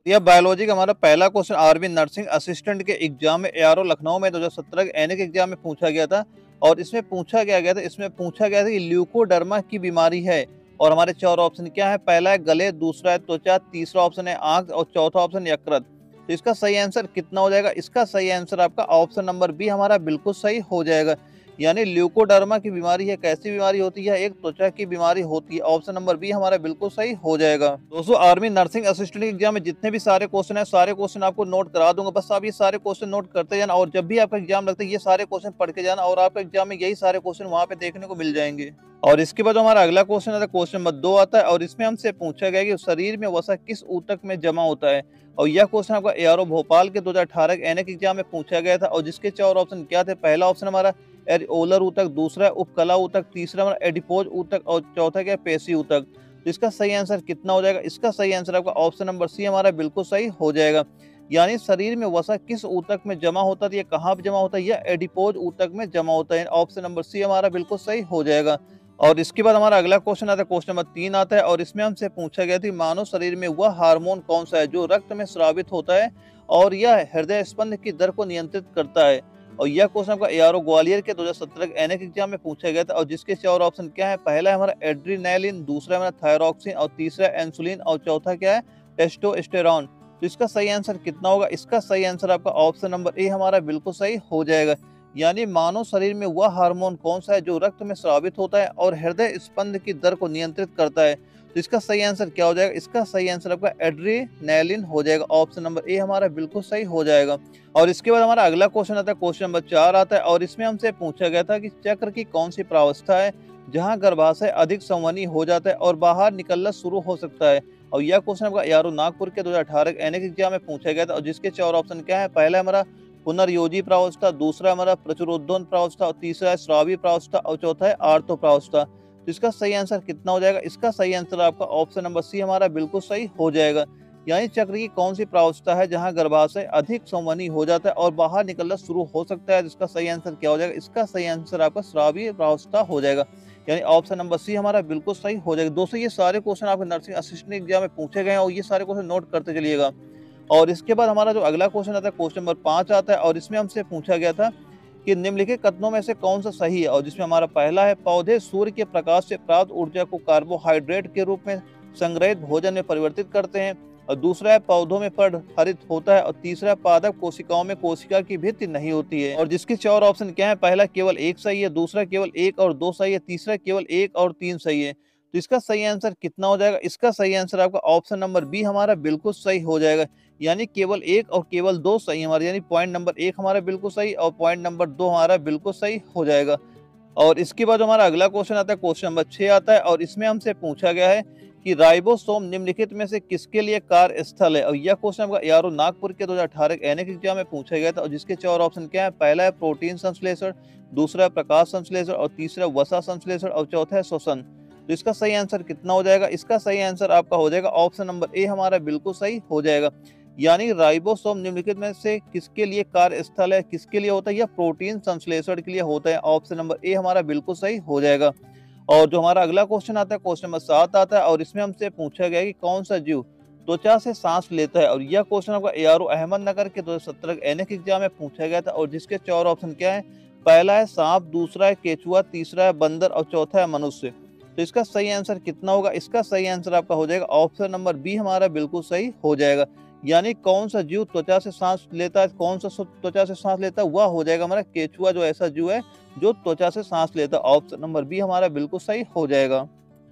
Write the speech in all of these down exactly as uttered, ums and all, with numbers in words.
यह बायोलॉजी का हमारा पहला क्वेश्चन आर्मी नर्सिंग असिस्टेंट के एग्जाम में एआरओ लखनऊ में दो हज़ार सत्रह के एनए के एग्जाम में पूछा गया था। और इसमें पूछा क्या गया था, इसमें पूछा गया था कि ल्यूकोडर्मा की बीमारी है। और हमारे चार ऑप्शन क्या है, पहला है गले, दूसरा है त्वचा, तीसरा ऑप्शन है आंख और चौथा ऑप्शन यकृत। तो इसका सही आंसर कितना हो जाएगा, इसका सही आंसर आपका ऑप्शन नंबर बी हमारा बिल्कुल सही हो जाएगा। यानी ल्यूकोडर्मा की बीमारी है, कैसी बीमारी होती है, एक त्वचा की बीमारी होती है। ऑप्शन नंबर बी हमारा बिल्कुल सही हो जाएगा। दोस्तों आर्मी नर्सिंग असिस्टेंट एग्जाम में जितने भी सारे क्वेश्चन है, सारे क्वेश्चन आपको नोट करा दूंगा, बस आप ये सारे क्वेश्चन नोट करते जाना। और जब भी आपका एग्जाम लगता है ये सारे क्वेश्चन पढ़ के जाना, और आपका एग्जाम में यही सारे क्वेश्चन वहां पे देखने को मिल जाएंगे। और इसके बाद हमारा अगला क्वेश्चन आता है, क्वेश्चन नंबर दो आता है। और इसमें हमसे पूछा गया कि शरीर में वसा किस ऊतक में जमा होता है। और यह क्वेश्चन आपका एआरओ भोपाल के दो हज़ार अठारह के एनए के एग्जाम में पूछा गया था। और जिसके चार ऑप्शन क्या थे, पहला ऑप्शन हमारा एरिओलर ऊतक, दूसरा उपकला ऊतक, तीसरा हमारा एडिपोज ऊतक और चौथा क्या पेशी ऊतक। तो इसका सही आंसर कितना हो जाएगा, इसका सही आंसर आपका ऑप्शन नंबर सी हमारा बिल्कुल सही हो जाएगा। यानी शरीर में वसा किस ऊतक में जमा होता है, ये कहाँ पे जमा होता है, यह एडिपोज ऊतक में जमा होता है। ऑप्शन नंबर सी हमारा बिल्कुल सही हो जाएगा। और इसके बाद हमारा अगला क्वेश्चन आता है, क्वेश्चन नंबर तीन आता है। और इसमें हमसे पूछा गया था मानव शरीर में वह हार्मोन कौन सा है जो रक्त में स्रावित होता है और यह हृदय स्पंद की दर को नियंत्रित करता है। और यह क्वेश्चन आपका एआरओ ग्वालियर के दो हज़ार सत्रह के एनए के एग्जाम में पूछा गया था। और जिसके चार ऑप्शन क्या है, पहला है हमारा एड्रीनलिन, दूसरा है हमारा थायरॉक्सिन और तीसरा इंसुलिन और चौथा क्या है टेस्टोस्टेरॉन। तो इसका सही आंसर कितना होगा, इसका सही आंसर आपका ऑप्शन नंबर ए हमारा बिल्कुल सही हो जाएगा। यानी मानव शरीर में वह हार्मोन कौन सा है जो रक्त में स्रावित होता है और हृदय स्पंद की दर को नियंत्रित करता है। तो इसका सही आंसर क्या हो जाएगा, इसका सही आंसर आपका एड्रीनलिन हो जाएगा। ऑप्शन नंबर ए हमारा बिल्कुल सही हो जाएगा। और इसके बाद हमारा अगला क्वेश्चन आता है, क्वेश्चन नंबर चार आता है। और इसमें हमसे पूछा गया था कि चक्र की कौन सी प्रावस्था है जहां गर्भाशय अधिक संवहनी हो जाता है और बाहर निकलना शुरू हो सकता है। और यह क्वेश्चन आपका एआरओ नागपुर के दो हज़ार अठारह के एनए के एग्जाम में पूछा गया था। और जिसके चार ऑप्शन क्या है, पहला हमारा पुनर्योजी प्रावस्था, दूसरा हमारा प्रचुरोद्वहन प्रावस्था और तीसरा है श्रावी प्रावस्था और चौथा है आर्तो प्रावस्था। तो इसका सही आंसर कितना हो जाएगा, इसका सही आंसर आपका ऑप्शन नंबर सी हमारा बिल्कुल सही हो जाएगा। यानी चक्र की कौन सी प्रावस्था है जहां गर्भाशय अधिक संवहनी हो जाता है और बाहर निकलना शुरू हो सकता है। जिसका सही आंसर क्या हो जाएगा, इसका सही आंसर आपका श्रावी प्रावस्था हो जाएगा। यानी ऑप्शन नंबर सी हमारा बिल्कुल सही हो जाएगा। दोस्तों ये सारे क्वेश्चन आपके नर्सिंग असिस्टेंट एग्जाम में पूछे गए हैं और ये सारे क्वेश्चन नोट करते चलिएगा। और इसके बाद हमारा जो अगला क्वेश्चन आता है, क्वेश्चन नंबर पांच आता है। और इसमें हमसे पूछा गया था कि निम्नलिखित कथनों में से कौन सा सही है। और जिसमें हमारा पहला है पौधे सूर्य के प्रकाश से प्राप्त ऊर्जा को कार्बोहाइड्रेट के रूप में संग्रहित भोजन में परिवर्तित करते हैं। और दूसरा है पौधों में पर्ण हरित होता है। और तीसरा पादप कोशिकाओं में कोशिका की भित्ति नहीं होती है। और जिसके चार ऑप्शन क्या है, पहला केवल एक सही है, दूसरा केवल एक और दो सही है, तीसरा केवल एक और तीन सही है। तो इसका सही आंसर कितना हो जाएगा, इसका सही आंसर आपका ऑप्शन नंबर बी हमारा बिल्कुल सही हो जाएगा। यानी केवल एक और केवल दो सही हमारे, यानी पॉइंट नंबर एक हमारा बिल्कुल सही और पॉइंट नंबर दो हमारा बिल्कुल सही हो जाएगा। और इसके बाद हमारा अगला क्वेश्चन आता है, क्वेश्चन नंबर छह आता है। और इसमें हमसे पूछा गया है कि राइबोसोम निम्नलिखित में से किसके लिए कार्यस्थल है। और यह क्वेश्चन आपका एआरओ नागपुर के दो हज़ार अठारह के एनए के एग्जाम में पूछा गया था। और जिसके चार ऑप्शन क्या है, पहला है प्रोटीन संश्लेषण, दूसरा है प्रकाश संश्लेषण और तीसरा वसा संश्लेषण और चौथा है श्वसन। तो इसका सही आंसर कितना हो जाएगा, इसका सही आंसर आपका हो जाएगा ऑप्शन नंबर ए हमारा बिल्कुल सही हो जाएगा। यानी राइबोसोम निम्नलिखित में से किसके लिए कार्यस्थल है, किसके लिए होता है, यह प्रोटीन संश्लेषण के लिए होता है। ऑप्शन नंबर ए हमारा बिल्कुल सही हो जाएगा। और जो हमारा अगला क्वेश्चन आता है, क्वेश्चन नंबर सात आता है। और इसमें हमसे पूछा गया कि कौन सा जीव त्वचा से सांस लेता है। और यह क्वेश्चन आपका एआरओ अहमदनगर के दो हज़ार सत्रह एनए के एग्जाम में पूछा गया था। और जिसके चार ऑप्शन क्या है, पहला है सांप, दूसरा है केचुआ, तीसरा है बंदर और चौथा है मनुष्य। तो इसका सही आंसर कितना होगा, इसका सही आंसर आपका हो जाएगा ऑप्शन नंबर बी हमारा बिल्कुल सही हो जाएगा। यानी कौन सा जीव त्वचा से सांस लेता है, कौन सा त्वचा से सांस लेता है, वह हो जाएगा हमारा केचुआ, जो ऐसा जीव है जो त्वचा से सांस लेता है। ऑप्शन नंबर बी हमारा बिल्कुल सही हो जाएगा।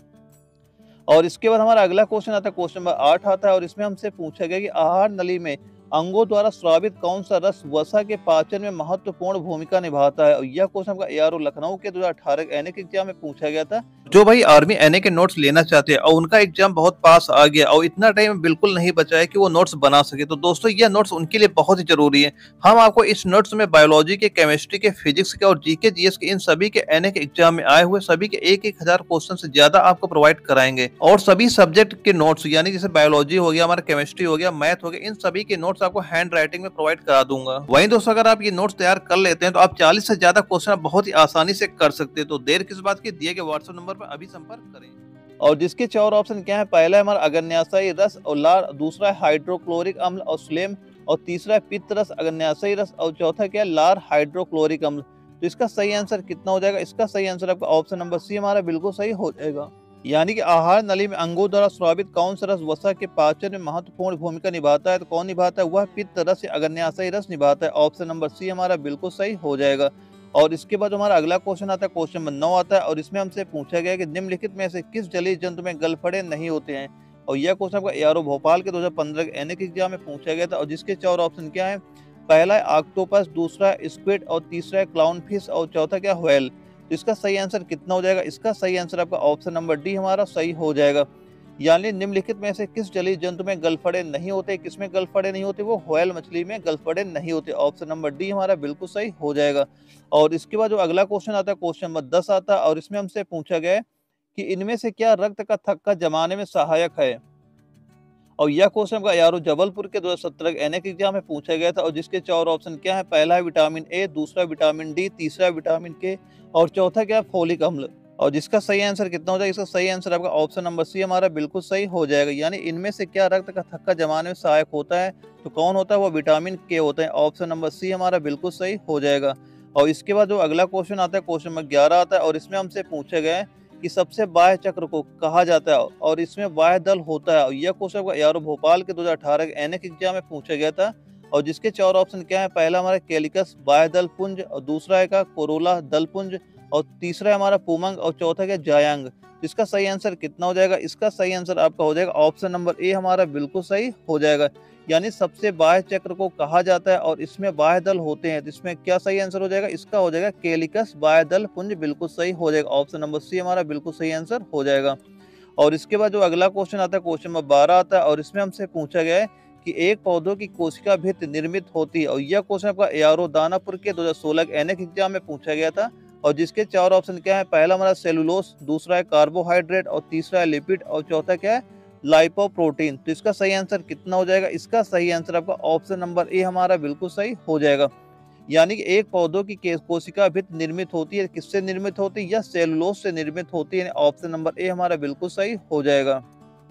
और इसके बाद हमारा अगला क्वेश्चन आता है, क्वेश्चन नंबर आठ आता है। और इसमें हमसे पूछा गया कि आहार नली में अंगों द्वारा स्रावित कौन सा रस वसा के पाचन में महत्वपूर्ण भूमिका निभाता है। और यह क्वेश्चन आपका एआरओ लखनऊ के दो हज़ार अठारह एनए के एग्जाम में पूछा गया था। जो भाई आर्मी एनए के नोट्स लेना चाहते हैं और उनका एग्जाम बहुत पास आ गया और इतना टाइम बिल्कुल नहीं बचा है कि वो नोट्स बना सके, तो दोस्तों यह नोट्स उनके लिए बहुत ही जरूरी है। हम आपको इस नोट्स में बायोलॉजी के, केमिस्ट्री के, फिजिक्स के और जीके जीएस के इन सभी के एनए के एग्जाम में आए हुए सभी के एक एक हजार क्वेश्चन से ज्यादा आपको प्रोवाइड कराएंगे। और सभी सब्जेक्ट के नोट्स, यानी जैसे बायोलॉजी हो गया, हमारा केमिस्ट्री हो गया, मैथ हो गया, इन सभी के नोट्स आपको हैंड राइटिंग में प्रोवाइड करा दूंगा। वहीं दोस्तों अगर आप ये नोट्स तैयार कर लेते हैं तो आप चालीस से ज्यादा क्वेश्चन बहुत ही आसानी से कर सकते हैं। तो देर किस बात की, दिए गए व्हाट्सएप नंबर पर अभी संपर्क करें। और जिसके चार ऑप्शन क्या है, पहला है हमारा अग्न्याशयी रस और लार, दूसरा है हाइड्रोक्लोरिक अम्ल और स्लेम, और तीसरा है पित्त रस, अग्न्याशयी रस, और चौथा क्या है, लार हाइड्रोक्लोरिक अम्ल। तो इसका सही आंसर कितना हो जाएगा? इसका सही आंसर आपका ऑप्शन नंबर सी हमारा बिल्कुल सही हो जाएगा। यानी कि आहार नली में अंगों द्वारा स्रावित कौन सा रस वसा के पाचन में महत्वपूर्ण भूमिका निभाता है? तो कौन निभाता है? वह पित्त रस या अग्न्याशयी रस निभाता है। ऑप्शन नंबर सी हमारा बिल्कुल सही हो जाएगा। और इसके बाद हमारा अगला क्वेश्चन आता है, क्वेश्चन नंबर नौ आता है, और इसमें हमसे पूछा गया है कि निम्नलिखित में से किस जलीय जंतु में गलफड़े नहीं होते हैं? और यह क्वेश्चन आपका एआरओ भोपाल के दो हज़ार पंद्रह के एनएक एग्जाम में पूछा गया था, और जिसके चार ऑप्शन क्या है, पहला है ऑक्टोपस, दूसरा है स्क्विड, और तीसरा है क्लाउन फिश, और चौथा क्या, व्हेल। तो इसका सही आंसर कितना हो जाएगा? इसका सही आंसर आपका ऑप्शन नंबर डी हमारा सही हो जाएगा। यानी निम्नलिखित में से किस जलीय जंतु में गलफड़े नहीं होते? किसमें गलफड़े नहीं होते? वो व्हेल मछली में गलफड़े नहीं होते। ऑप्शन नंबर डी हमारा बिल्कुल सही हो जाएगा। और इसके बाद जो अगला क्वेश्चन आता है, क्वेश्चन नंबर दस आता है, और इसमें हमसे पूछा गया है कि इनमें से क्या रक्त का थक्का जमाने में सहायक है? और यह क्वेश्चन आपका यारो जबलपुर के दो हज़ार सत्रह के एनएक एग्जाम में पूछा गया था, और जिसके चार ऑप्शन क्या है, पहला है विटामिन ए, दूसरा विटामिन डी, तीसरा विटामिन के, और चौथा क्या है, फोलिक अम्ल। और जिसका सही आंसर कितना हो जाएगा? इसका सही आंसर आपका ऑप्शन नंबर सी हमारा बिल्कुल सही हो जाएगा। यानी इनमें से क्या रक्त का थक्का जमाने में सहायक होता है? तो कौन होता है? वो विटामिन के होता है। ऑप्शन नंबर सी हमारा बिल्कुल सही हो जाएगा। और इसके बाद जो अगला क्वेश्चन आता है, क्वेश्चन नंबर ग्यारह आता है, और इसमें हमसे पूछा गया है कि सबसे बाह्य चक्र को कहा जाता है, और इसमें बाह्य दल होता है। और यह क्वेश्चन यारो भोपाल के दो हज़ार अठारह के एनएक एग्जाम में पूछा गया था, और जिसके चार ऑप्शन क्या है, पहला हमारा कैलिकस बाह्य दल पुंज, और दूसरा है का कोरोला दल पुंज, और तीसरा है हमारा पुमंग, और चौथा क्या, जायांग। इसका सही आंसर कितना हो जाएगा? इसका सही आंसर आपका हो जाएगा ऑप्शन नंबर ए हमारा बिल्कुल सही हो जाएगा। यानी सबसे बाह्य चक्र को कहा जाता है, और इसमें बाह्य दल होते हैं। तो इसमें क्या सही आंसर हो जाएगा? इसका हो जाएगा कैलिकस बाह्य दल पुंज, बिल्कुल सही हो जाएगा। ऑप्शन नंबर सी हमारा बिल्कुल सही आंसर हो जाएगा। और इसके बाद जो अगला क्वेश्चन आता है, क्वेश्चन नंबर बारह आता है, और इसमें हमसे पूछा गया है कि एक पौधों की कोशिका भित्ति निर्मित होती है। और यह क्वेश्चन आपका एआरओ दानापुर के दो हज़ार सोलह के एनएक एग्जाम में पूछा गया था, और जिसके चार ऑप्शन क्या है, पहला हमारा सेलुलोस, दूसरा है कार्बोहाइड्रेट, और तीसरा है लिपिड, और चौथा क्या है, लाइपोप्रोटीन। तो इसका सही आंसर कितना हो जाएगा? इसका सही आंसर आपका ऑप्शन नंबर ए हमारा बिल्कुल सही हो जाएगा। यानी कि एक पौधों की कोशिका भित्ति निर्मित होती है, किससे निर्मित होती है? या सेलुलोस से निर्मित होती है। ऑप्शन नंबर ए हमारा बिल्कुल सही हो जाएगा।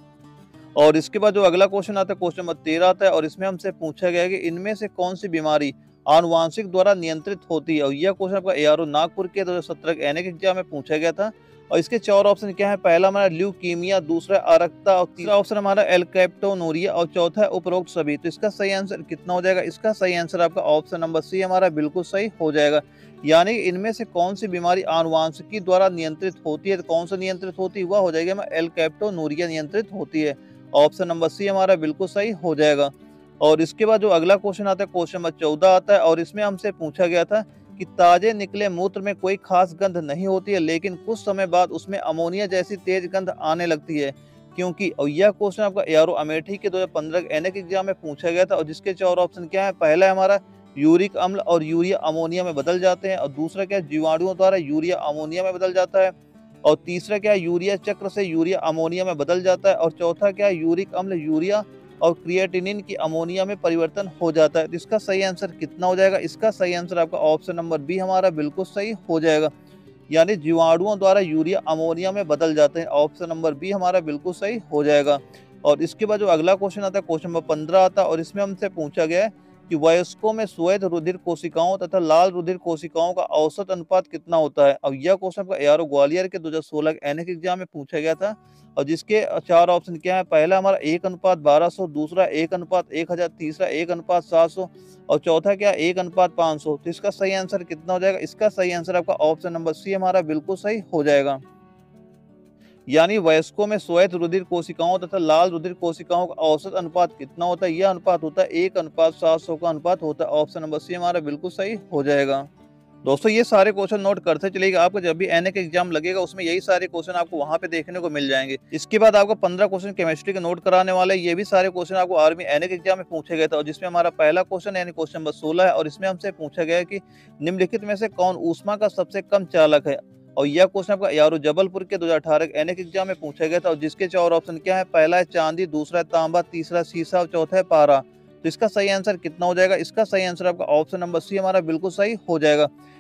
और इसके बाद जो अगला क्वेश्चन आता है, क्वेश्चन नंबर तेरह आता है, और इसमें हमसे पूछा गया है कि इनमें से कौन सी बीमारी आनुवांशिक द्वारा नियंत्रित होती है? और यह क्वेश्चन आपका एआरओ नागपुर के दो हज़ार सत्रह के एनएक एग्जाम में पूछा गया था, और इसके चार ऑप्शन क्या है, पहला हमारा ल्यूकीमिया, दूसरा अरक्ता, और तीसरा ऑप्शन हमारा एल्केप्टोनूरिया, और चौथा है उपरोक्त सभी। तो इसका सही आंसर कितना हो जाएगा? इसका सही आंसर आपका ऑप्शन नंबर सी हमारा बिल्कुल सही हो जाएगा। यानी इनमें से कौन सी बीमारी आनुवांशिकी द्वारा नियंत्रित होती है? तो कौन सा नियंत्रित होती है? वह हो जाएगी हमारा एल्केप्टोनूरिया नियंत्रित होती है। ऑप्शन नंबर सी हमारा बिल्कुल सही हो जाएगा। और इसके बाद जो अगला क्वेश्चन आता है, क्वेश्चन नंबर चौदह आता है, और इसमें हमसे पूछा गया था कि ताजे निकले मूत्र में कोई खास गंध नहीं होती है, लेकिन कुछ समय बाद उसमें अमोनिया जैसी तेज गंध आने लगती है, क्योंकि? और यह क्वेश्चन आपका एआरओ अमेठी के दो हज़ार पंद्रह के एनएक एग्जाम में पूछा गया था, और जिसके चार ऑप्शन क्या है, पहला है हमारा यूरिक अम्ल और यूरिया अमोनिया में बदल जाते हैं, और दूसरा क्या है, जीवाणुओं द्वारा यूरिया अमोनिया में बदल जाता है, और तीसरा क्या है, यूरिया चक्र से यूरिया अमोनिया में बदल जाता है, और चौथा क्या है, यूरिक अम्ल यूरिया और क्रिएटिनिन की अमोनिया में परिवर्तन हो जाता है। तो इसका सही आंसर कितना हो जाएगा? इसका सही आंसर आपका ऑप्शन नंबर बी हमारा बिल्कुल सही हो जाएगा। यानी जीवाणुओं द्वारा यूरिया अमोनिया में बदल जाते हैं। ऑप्शन नंबर बी हमारा बिल्कुल सही हो जाएगा। और इसके बाद जो अगला क्वेश्चन आता है, क्वेश्चन नंबर पंद्रह आता है, और इसमें हमसे पूछा गया है कि वयस्कों में श्वेत रुधिर कोशिकाओं तथा लाल रुधिर कोशिकाओं का औसत अनुपात कितना होता है? अब यह क्वेश्चन आपका एआरओ ग्वालियर के दो हज़ार सोलह के एनएक एग्जाम में पूछा गया था, और जिसके चार ऑप्शन क्या है, पहला हमारा एक अनुपात बारह सौ, दूसरा एक अनुपात एक हजार, तीसरा एक अनुपात सात सौ, और चौथा क्या, एक अनुपात पाँच सौ। तो इसका सही आंसर कितना हो जाएगा? इसका सही आंसर आपका ऑप्शन नंबर सी हमारा बिल्कुल सही हो जाएगा। यानी वयस्कों में श्वेत रुधिर कोशिकाओं तथा लाल रुधिर कोशिकाओं का औसत अनुपात कितना होता है? यह अनुपात होता है एक अनुपात सात सौ का अनुपात होता है। ऑप्शन नंबर सी हमारा बिल्कुल सही हो जाएगा। दोस्तों ये सारे क्वेश्चन नोट करते चलिएगा, आपको जब भी एनएक एग्जाम लगेगा उसमें यही सारे क्वेश्चन आपको वहां पे देखने को मिल जाएंगे। इसके बाद आपको पंद्रह क्वेश्चन केमिस्ट्री के नोट कराने वाले, ये भी सारे क्वेश्चन आपको आर्मी एनएक एग्जाम में पूछे गए थे, और जिसमें हमारा पहला क्वेश्चन यानी क्वेश्चन नंबर सोलह है, और इसमें हमसे पूछा गया कि निम्नलिखित में से कौन ऊष्मा का सबसे कम चालक है? और यह क्वेश्चन आपका यारो जबलपुर के दो हजार अठारह के एनएक एग्जाम में पूछा गया था, और जिसके चार ऑप्शन क्या है, पहला है चांदी, दूसरा है तांबा, तीसरा सीसा और चौथा है पारा। तो इसका सही आंसर कितना हो जाएगा? इसका सही आंसर आपका ऑप्शन नंबर सी हमारा बिल्कुल सही हो जाएगा।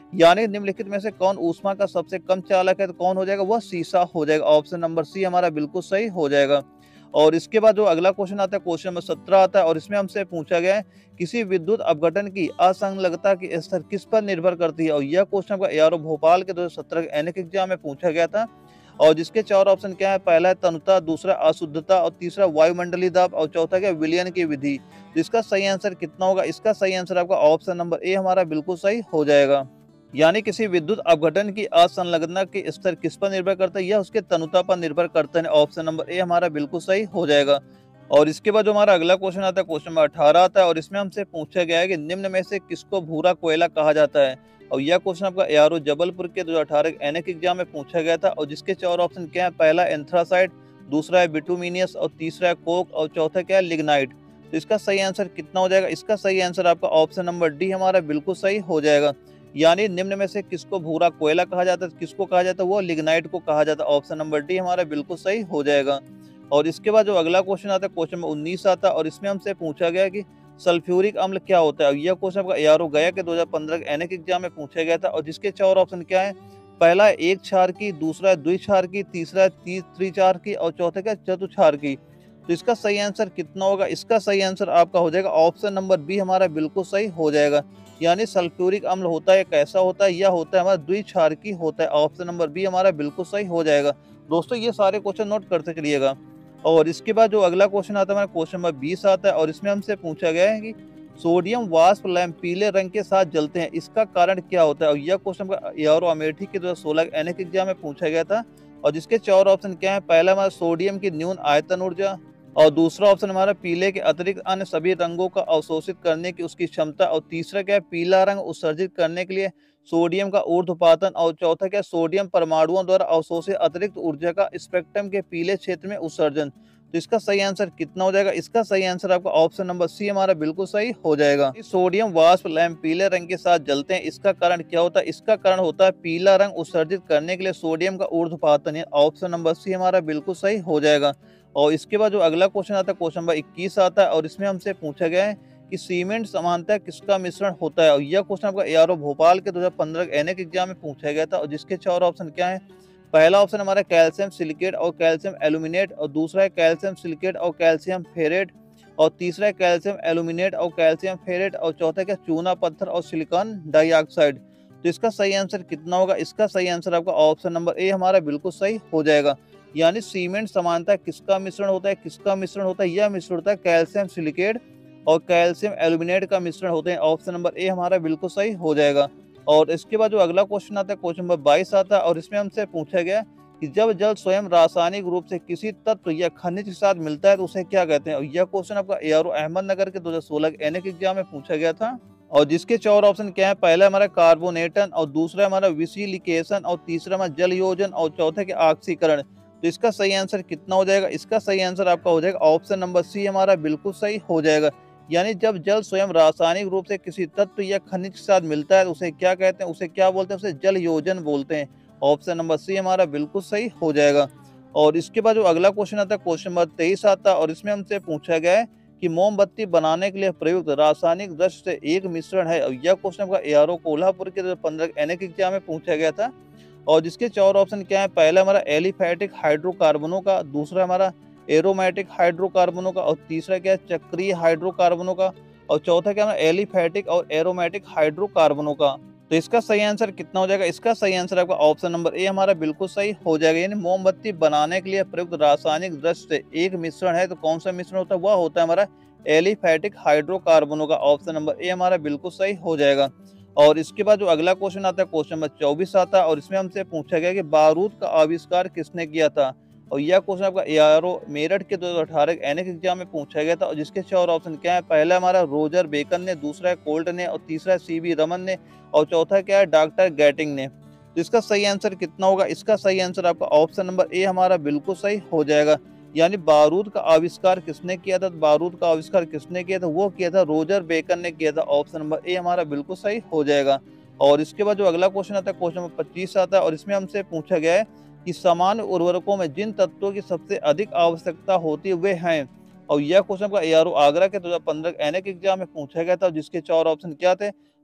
यानी निम्नलिखित में से कौन ऊष्मा का सबसे कम चालक है, तो कौन हो जाएगा, वह शीशा हो जाएगा। ऑप्शन नंबर सी हमारा बिल्कुल सही हो जाएगा। और इसके बाद जो अगला क्वेश्चन आता है, क्वेश्चन नंबर सत्रह आता है, और इसमें हमसे पूछा गया है किसी विद्युत अपघटन की असंलग्नता की स्तर किस पर निर्भर करती है। और यह क्वेश्चन आपका एआरओ भोपाल के दो हजार सत्रह के एनएक एग्जाम में पूछा गया था। और जिसके चार ऑप्शन क्या है, पहला है तनुता, दूसरा अशुद्धता, और तीसरा वायुमंडलीय दाब, और चौथा क्या है, विलयन की विधि। तो इसका सही आंसर कितना होगा, इसका सही आंसर आपका ऑप्शन नंबर ए हमारा बिल्कुल सही हो जाएगा। यानी किसी विद्युत अपघटन की असंलग्नता के स्तर किस पर निर्भर करता है, यह उसके तनुता पर निर्भर करता है। ऑप्शन नंबर ए हमारा बिल्कुल सही हो जाएगा। और इसके बाद जो हमारा अगला क्वेश्चन आता है, क्वेश्चन नंबर अठारह आता है, और इसमें हमसे पूछा गया है कि निम्न में से किसको भूरा कोयला कहा जाता है। और यह क्वेश्चन आपका एआरओ जबलपुर के दो हजार अठारह के एनएक एग्जाम में पूछा गया था। और जिसके चार ऑप्शन क्या है, पहला एंथ्रासाइट, दूसरा है बिटुमिनियस, और तीसरा है कोक, और चौथा क्या है, लिग्नाइट। तो इसका सही आंसर कितना हो जाएगा, इसका सही आंसर आपका ऑप्शन नंबर डी हमारा बिल्कुल सही हो जाएगा। यानी निम्न में से किसको भूरा कोयला कहा जाता है, किसको कहा जाता है, वो लिग्नाइट को कहा जाता है। ऑप्शन नंबर डी हमारा बिल्कुल सही हो जाएगा। और इसके बाद जो अगला क्वेश्चन आता है, क्वेश्चन नंबर उन्नीस आता है, और इसमें हमसे पूछा गया कि सल्फ्यूरिक अम्ल क्या होता है। यह क्वेश्चन आपका एआरओ गया के दो हजार पंद्रह के एनएक एग्जाम में पूछा गया था। और जिसके चार ऑप्शन क्या है, पहला है एक क्षार की, दूसरा है द्विक्षार की, तीसरा है त्रिक्षार की, और चौथा क्या है, चतुक्षार की। तो इसका सही आंसर कितना होगा, इसका सही आंसर आपका हो जाएगा ऑप्शन नंबर बी हमारा बिल्कुल सही हो जाएगा। यानी सल्फ्यूरिक अम्ल होता है कैसा होता है, यह होता है हमारा द्विक्षारकी होता है। ऑप्शन नंबर बी हमारा बिल्कुल सही हो जाएगा। दोस्तों ये सारे क्वेश्चन नोट करते चलिएगा। और इसके बाद जो अगला क्वेश्चन आता है हमारा क्वेश्चन नंबर बीस आता है, और इसमें हमसे पूछा गया है कि सोडियम वाष्प लैंप पीले रंग के साथ जलते हैं, इसका कारण क्या होता है। और यह क्वेश्चन एआरओ अमेठी के दो हजार सोलह के एनएक एग्जाम में पूछा गया था। और जिसके चार ऑप्शन क्या है, पहला हमारा सोडियम की न्यून आयतन ऊर्जा, और दूसरा ऑप्शन हमारा पीले के अतिरिक्त अन्य सभी रंगों का अवशोषित करने की उसकी क्षमता, और तीसरा क्या है, पीला रंग उत्सर्जित करने के लिए सोडियम का ऊर्ध्वपातन, और चौथा क्या, सोडियम परमाणुओं द्वारा अवशोषित अतिरिक्त ऊर्जा का स्पेक्ट्रम के पीले क्षेत्र में उत्सर्जन। तो इसका सही आंसर कितना हो जाएगा, इसका सही आंसर आपका ऑप्शन नंबर सी हमारा बिल्कुल सही हो जाएगा। सोडियम वाष्प लैंप पीले रंग के साथ जलते हैं, इसका कारण क्या होता है, इसका कारण होता है पीला रंग उत्सर्जित करने के लिए सोडियम का ऊर्ध्वपातन। ऑप्शन नंबर सी हमारा बिल्कुल सही हो जाएगा। और इसके बाद जो अगला क्वेश्चन आता है, क्वेश्चन नंबर इक्कीस आता है, और इसमें हमसे पूछा गया है कि सीमेंट समानतः किसका मिश्रण होता है। और यह क्वेश्चन आपका एआरओ भोपाल के दो हजार पंद्रह के एनएक एग्जाम में पूछा गया था। और जिसके चार ऑप्शन क्या है, पहला ऑप्शन हमारा कैल्शियम सिलिकेट और कैल्शियम एल्यूमिनेट, और दूसरा है कैल्शियम सिलिकेट और कैल्शियम फेरेट, और तीसरा है कैल्शियम एल्यूमिनेट और कैल्शियम फेरेट, और चौथा क्या, चूना पत्थर और सिलिकॉन डाइऑक्साइड। तो इसका सही आंसर कितना होगा, इसका सही आंसर आपका ऑप्शन नंबर ए हमारा बिल्कुल सही हो जाएगा। यानी सीमेंट समानता किसका मिश्रण होता है, किसका मिश्रण होता है, यह मिश्रण होता है कैल्शियम सिलिकेट और कैल्शियम एल्यूमिनेट का मिश्रण होते हैं। ऑप्शन नंबर ए हमारा बिल्कुल सही हो जाएगा। और इसके बाद जो अगला क्वेश्चन आता है, क्वेश्चन नंबर बाईस आता है, और इसमें हमसे पूछा गया कि जब जल स्वयं रासायनिक रूप से किसी तत्व या खनिज के साथ मिलता है तो उसे क्या कहते हैं। और यह क्वेश्चन आपका एआरओ अहमदनगर के दो हजार सोलह के एनएक एग्जाम में पूछा गया था। और जिसके चार ऑप्शन क्या है, पहला हमारा कार्बोनेटन, और दूसरा हमारा विसिलिकेशन, और तीसरा हमारा जल योजन, और चौथा के ऑक्सीकरण। तो इसका सही आंसर कितना हो जाएगा, इसका सही आंसर आपका हो जाएगा ऑप्शन नंबर सी हमारा बिल्कुल सही हो जाएगा। यानी जब जल स्वयं रासायनिक रूप से किसी तत्व या खनिज के साथ मिलता है तो उसे क्या कहते हैं, उसे क्या बोलते हैं, उसे जल योजन बोलते हैं। ऑप्शन नंबर सी हमारा बिल्कुल सही हो जाएगा। और इसके बाद जो अगला क्वेश्चन आता है, क्वेश्चन नंबर तेईस आता है, और इसमें हमसे पूछा गया है कि मोमबत्ती बनाने के लिए प्रयुक्त रासायनिक द्रव्य से एक मिश्रण है। और यह क्वेश्चन आपका एआरओ कोल्हापुर के पंद्रह एनएक एग्जाम में पूछा गया था। और जिसके चार ऑप्शन क्या है, पहला हमारा एलिफैटिक हाइड्रोकार्बनों का, दूसरा हमारा एरोमेटिक हाइड्रोकार्बनों का, और तीसरा क्या है, चक्रीय हाइड्रोकार्बनों का, और चौथा क्या है, एलिफैटिक और एरोमेटिक हाइड्रोकार्बनों का। तो इसका सही आंसर कितना हो जाएगा, इसका सही आंसर आपका ऑप्शन नंबर ए हमारा बिल्कुल सही हो जाएगा। यानी मोमबत्ती बनाने के लिए प्रयुक्त रासायनिक द्रव्य से एक मिश्रण है तो कौन सा मिश्रण होता है, वह होता है हमारा एलिफैटिक हाइड्रोकार्बनों का। ऑप्शन नंबर ए हमारा बिल्कुल सही हो जाएगा। और इसके बाद जो अगला क्वेश्चन आता है, क्वेश्चन नंबर चौबीस आता है, और इसमें हमसे पूछा गया कि बारूद का आविष्कार किसने किया था। और यह क्वेश्चन आपका एआरओ मेरठ के दो हजार अठारह के एनएक एग्जाम में पूछा गया था। और जिसके चार ऑप्शन क्या है, पहला हमारा रोजर बेकन ने, दूसरा है कोल्ट ने, और तीसरा है सीवी रमन ने, और चौथा क्या है, डॉक्टर गैटिंग ने। तो इसका सही आंसर कितना होगा, इसका सही आंसर आपका ऑप्शन नंबर ए हमारा बिल्कुल सही हो जाएगा। यानी बारूद का आविष्कार किसने किया था, बारूद का आविष्कार किसने किया था, वो किया था रोजर बेकन ने किया था। ऑप्शन नंबर ए हमारा बिल्कुल सही हो जाएगा। और इसके बाद जो अगला क्वेश्चन आता है, क्वेश्चन नंबर पच्चीस आता है, और इसमें हमसे पूछा गया है कि सामान्य उर्वरकों में जिन तत्वों की सबसे अधिक आवश्यकता होती है वे हैं। और यह क्वेश्चन का एआरओ आगरा के दो हजार पंद्रह एनएक एग्जाम में पूछा गया था। जिसके चार ऑप्शन क्या थे,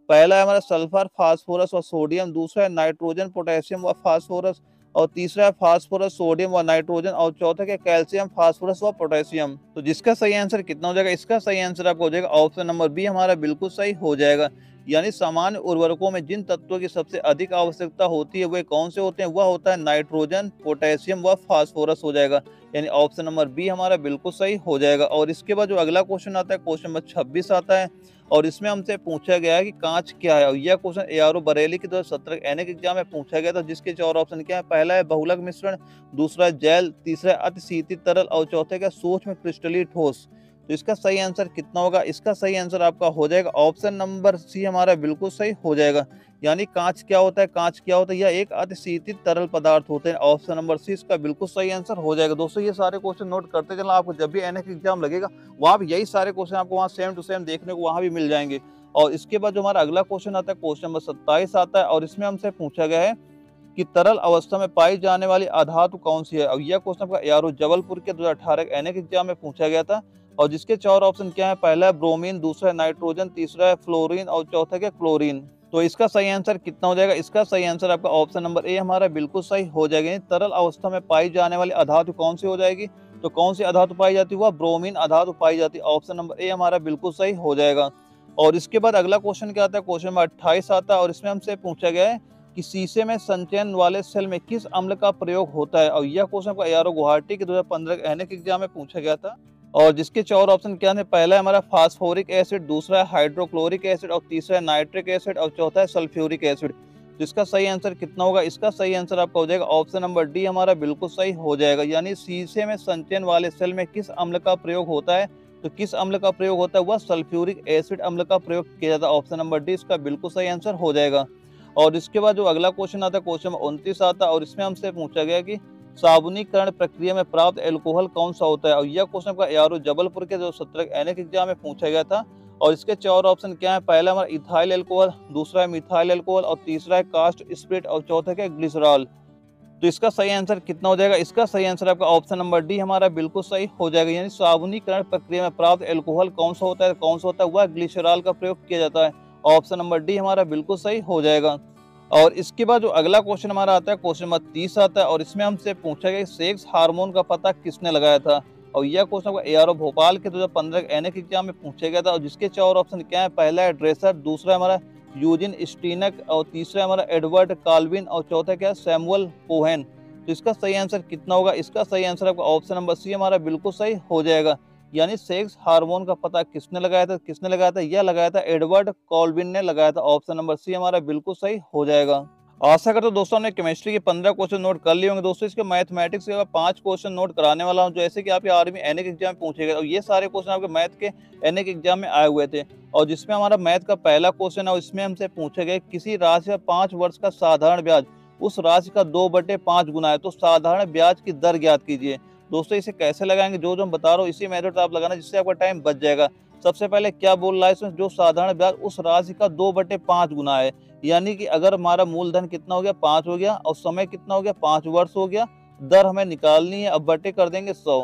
पहला है हमारा सल्फर, फास्फोरस और सोडियम, दूसरा है नाइट्रोजन, पोटेशियम व फास्फोरस, और तीसरा है फास्फोरस, सोडियम व नाइट्रोजन, और चौथा क्या कैल्शियम, फास्फोरस व पोटेशियम। तो जिसका सही आंसर कितना हो जाएगा, इसका सही आंसर आपको हो जाएगा ऑप्शन नंबर बी हमारा बिल्कुल सही हो जाएगा। यानी सामान्य उर्वरकों में जिन तत्वों की सबसे अधिक आवश्यकता होती है वे कौन से होते हैं, वह होता है नाइट्रोजन, पोटेशियम व फास्फोरस हो जाएगा। यानी ऑप्शन नंबर बी हमारा बिल्कुल सही हो जाएगा। और इसके बाद जो अगला क्वेश्चन आता है, क्वेश्चन नंबर छब्बीस आता है, और इसमें हमसे पूछा गया है कि कांच क्या है। और यह question A R O Bareilly की दो हजार सत्रह एनएक एग्जाम में पूछा गया था, जिसके चार ऑप्शन क्या है। पहला है बहुलक मिश्रण, दूसरा है जेल, तीसरा है अति शीतल तरल, और चौथा क्या सूक्ष्म क्रिस्टलीय ठोस। तो इसका सही आंसर कितना होगा, इसका सही आंसर आपका हो जाएगा ऑप्शन नंबर सी हमारा बिल्कुल सही हो जाएगा। यानी कांच क्या होता है, कांच क्या होता है, यह एक अति शीतल तरल पदार्थ होते हैं। ऑप्शन नंबर सी इसका बिल्कुल सही आंसर हो जाएगा। दोस्तों ये सारे क्वेश्चन नोट करते चलना, आपको जब भी एनएक एग्जाम लगेगा वहाँ भी यही सारे क्वेश्चन आपको वहाँ सेम टू सेम देखने को वहाँ भी मिल जाएंगे। और इसके बाद जो हमारा अगला क्वेश्चन आता है, क्वेश्चन नंबर सत्ताईस आता है, और इसमें हमसे पूछा गया है कि तरल अवस्था में पाई जाने वाली अधातु कौन सी है। और यह क्वेश्चन आपका ए आर ओ जबलपुर के दो हजार अठारह एनएक एग्जाम में पूछा गया था, और जिसके चार ऑप्शन क्या है। पहला है ब्रोमीन, दूसरा है नाइट्रोजन, तीसरा है फ्लोरीन, और चौथा क्या क्लोरीन। तो इसका सही आंसर कितना हो जाएगा, इसका सही आंसर आपका ऑप्शन नंबर ए हमारा बिल्कुल सही हो जाएगा। तरल अवस्था में पाई जाने वाली अधातु कौन सी हो जाएगी, तो कौन सी अधातु पाई जाती है, वह ब्रोमीन अधातु पाई जाती है। ऑप्शन नंबर ए हमारा बिल्कुल सही हो जाएगा। और इसके बाद अगला क्वेश्चन क्या आता है, क्वेश्चन नंबर अट्ठाईस आता है, और इसमें हमसे पूछा गया है कि शीशे में संचयन वाले सेल में किस अम्ल का प्रयोग होता है। और यह क्वेश्चन आपका ए आर ओ गुवाहाटी के दो हजार पंद्रह एनएक एग्जाम में पूछा गया था, और जिसके चार ऑप्शन क्या है। पहला है हमारा फास्फोरिक एसिड, दूसरा है हाइड्रोक्लोरिक एसिड, और तीसरा है नाइट्रिक एसिड, और चौथा है सल्फ्यूरिक एसिड। जिसका सही आंसर कितना होगा, इसका सही आंसर आपका हो जाएगा ऑप्शन नंबर डी हमारा बिल्कुल सही हो जाएगा। यानी शीशे में संचयन वाले सेल में किस अम्ल का प्रयोग होता है, तो किस अम्ल का प्रयोग होता है, वह सल्फ्यूरिक एसिड अम्ल का प्रयोग किया जाता है। ऑप्शन नंबर डी इसका बिल्कुल सही आंसर हो जाएगा। और इसके बाद जो अगला क्वेश्चन आता है, क्वेश्चन नंबर उनतीस आता है, और इसमें हमसे पूछा गया कि साबुनीकरण प्रक्रिया में प्राप्त एल्कोहल कौन सा होता है। और यह क्वेश्चन आपका ए आर ओ जबलपुर के जो सत्रह एनएक एग्जाम में पूछा गया था, और इसके चार ऑप्शन क्या है। पहला हमारा इथाइल एल्कोहल, दूसरा है मिथाइल एल्कोहल, और तीसरा है कास्ट स्प्रिट, और चौथा क्या ग्लिसरॉल। तो इसका सही आंसर कितना हो जाएगा, इसका सही आंसर आपका ऑप्शन नंबर डी हमारा बिल्कुल सही हो जाएगा। यानी साबुनीकरण प्रक्रिया में प्राप्त एल्कोहल कौन सा होता है, कौन सा होता है, वह ग्लिसरॉल का प्रयोग किया जाता है। ऑप्शन नंबर डी हमारा बिल्कुल सही हो जाएगा। और इसके बाद जो अगला क्वेश्चन हमारा आता है, क्वेश्चन नंबर तीस आता है, और इसमें हमसे पूछा गया सेक्स हार्मोन का पता किसने लगाया था। और यह क्वेश्चन आपका ए आर ओ भोपाल के दो हजार पंद्रह एनएक एग्जाम में पूछा गया था, और जिसके चार ऑप्शन क्या है। पहला है ड्रेसर, दूसरा हमारा यूजिन स्टीनक, और तीसरा हमारा एडवर्ड काल्विन, और चौथा क्या है सैमुअल कोहेन। तो इसका सही आंसर कितना होगा, इसका सही आंसर आपका ऑप्शन नंबर सी हमारा बिल्कुल सही हो जाएगा। यानी सेक्स हार्मोन का पता किसने लगाया था, किसने लगाया था, यह लगाया था एडवर्ड कॉल्विन ने लगाया था। ऑप्शन नंबर सी हमारा बिल्कुल सही हो जाएगा। आशा करता हूं दोस्तों हमने केमिस्ट्री के पंद्रह क्वेश्चन नोट कर लिए होंगे। दोस्तों इसके मैथमेटिक्स के पांच क्वेश्चन नोट कराने वाला हूं, जैसे कि आपके आर्मी एनएक एग्जाम में पूछे गए, और ये सारे क्वेश्चन आपके मैथ के एनएक एग्जाम में आए हुए थे। और जिसमें हमारा मैथ का पहला क्वेश्चन है, इसमें हमसे पूछे गए किसी राशि का पांच वर्ष का साधारण ब्याज उस राशि का दो बटे पांच गुना है, तो साधारण ब्याज की दर ज्ञात कीजिए। दोस्तों इसे कैसे लगाएंगे, जो जो हम बता रहा हूँ इसी मेथड आप लगाना, जिससे आपका टाइम बच जाएगा। सबसे पहले क्या बोल रहा है इसमें, जो साधारण ब्याज उस राशि का दो बटे पांच गुना है। यानी कि अगर हमारा मूलधन कितना हो गया, पांच हो गया, और समय कितना हो गया, पांच वर्ष हो गया, दर हमें निकालनी है। अब बटे कर देंगे सौ,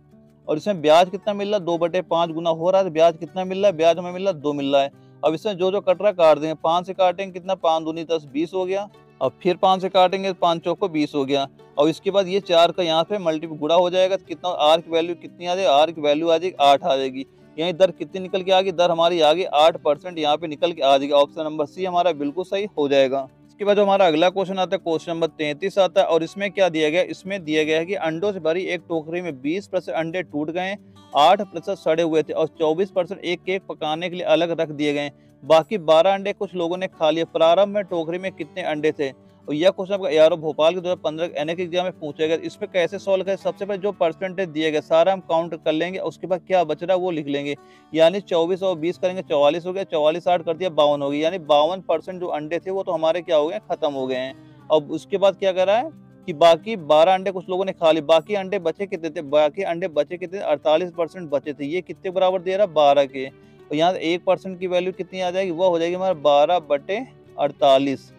और इसमें ब्याज कितना मिल रहा है, दो बटे पांच गुना हो रहा है, ब्याज कितना मिल रहा है, ब्याज हमें मिल रहा है दो मिल रहा है। अब इसमें जो जो कट रहा है काट देंगे, पांच से काटेंगे कितना, पांच दूनी दस, बीस हो गया। अब फिर पांच से काटेंगे, पांच चौको बीस हो गया। और इसके बाद ये चार का यहाँ पे मल्टीपल गुणा हो जाएगा, तो कितना आर की वैल्यू कितनी आ जाएगी, आर की वैल्यू आ जाएगी आठ आ जाएगी। यही दर कितनी निकल के आ गई, दर हमारी आ गई आठ परसेंट यहाँ पे निकल के आ जाएगी। ऑप्शन नंबर सी हमारा बिल्कुल सही हो जाएगा। इसके बाद जो हमारा अगला क्वेश्चन आता है, क्वेश्चन नंबर तैंतीस आता है, और इसमें क्या दिया गया, इसमें दिया गया है कि अंडों से भरी एक टोकरी में बीस प्रतिशत अंडे टूट गए, आठ प्रतिशत सड़े हुए थे, और चौबीस परसेंट एक केक पकाने के लिए अलग रख दिए गए। बाकी बारह अंडे कुछ लोगों ने खा लिए। प्रारंभ में टोकरी में कितने अंडे थे। और यह क्वेश्चन आपका ए आर ओ भोपाल के दो हजार पंद्रह एनएक एग्जाम में पूछा गया। इसमें कैसे सॉल्व करें, सबसे पहले जो परसेंटेज दिए गए सारा हम काउंट कर लेंगे, उसके बाद क्या बच रहा है वो लिख लेंगे। यानी चौबीस और बीस करेंगे, चौवालीस हो गया, चौवालीस आठ कर दिया, बावन हो गया। यानी बावन परसेंट जो अंडे थे वो तो हमारे क्या हो गए, खत्म हो गए हैं। अब उसके बाद क्या कर रहा है कि बाकी बारह अंडे कुछ लोगों ने खा लिए, बाकी अंडे बचे कितने थे, बाकी अंडे बचे कितने, अड़तालीस परसेंट बचे थे। ये कितने बराबर दे रहा है, बारह के। और यहाँ एक परसेंट की वैल्यू कितनी आ जाएगी, वह हो जाएगी हमारा बारह बटे अड़तालीस।